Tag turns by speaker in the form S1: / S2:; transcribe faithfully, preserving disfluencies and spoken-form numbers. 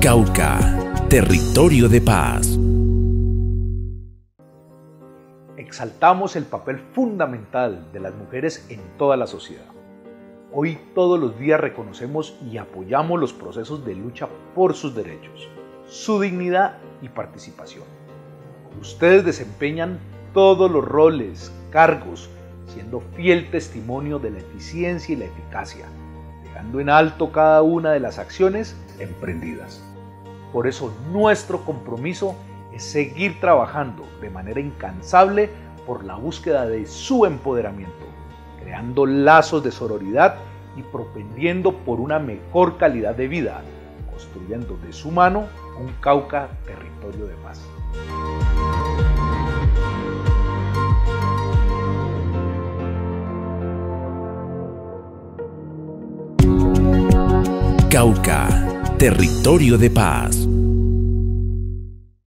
S1: Cauca, territorio de paz.
S2: Exaltamos el papel fundamental de las mujeres en toda la sociedad. Hoy todos los días reconocemos y apoyamos los procesos de lucha por sus derechos, su dignidad y participación. Ustedes desempeñan todos los roles, cargos, siendo fiel testimonio de la eficiencia y la eficacia, dejando en alto cada una de las acciones emprendidas. Por eso nuestro compromiso es seguir trabajando de manera incansable por la búsqueda de su empoderamiento, creando lazos de sororidad y propendiendo por una mejor calidad de vida, construyendo de su mano un Cauca territorio de paz.
S1: Cauca, territorio de paz.